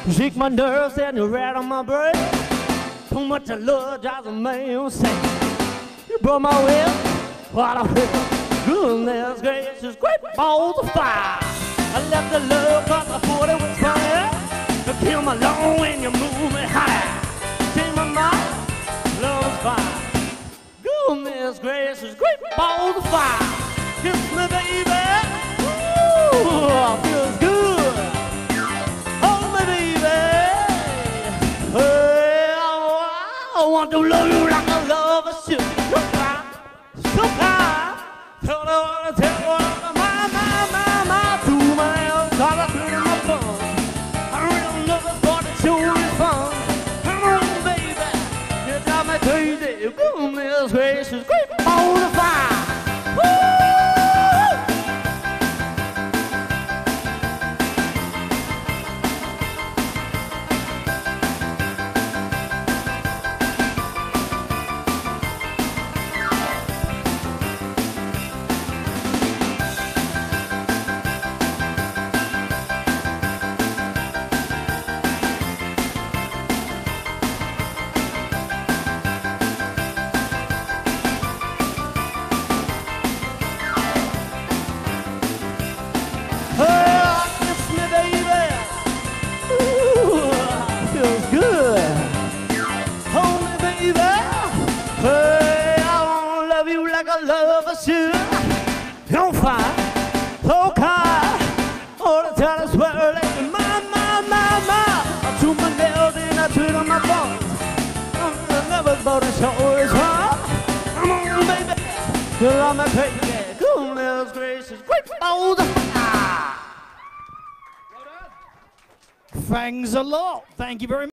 Shake my nerves and you rattle my brain. Too much of love drives a man insane. You brought my will, what I feel. Goodness gracious, great balls of fire. I left the love cause I thought it was funny. You kill my long when you move me higher. Change my mind, love is fire. Goodness gracious, great balls of fire. Kiss me baby, ooh, feels good. Hold me baby, hey, I want to love you like I love a ship. So far, tell her what I tell her, my, to my own collar, to my phone. I really love it for the show is fun. Come on, baby, you drive me crazy. Goodness gracious, great ball of fire. Woo! Love us you on fire, so kind. All the time I swear like my. To my nails and I treat on my bones. I'm never about to show is hard. Come on, baby, you're on my crazy. Goodness gracious, great balls of fire. Thanks a lot. Thank you very much.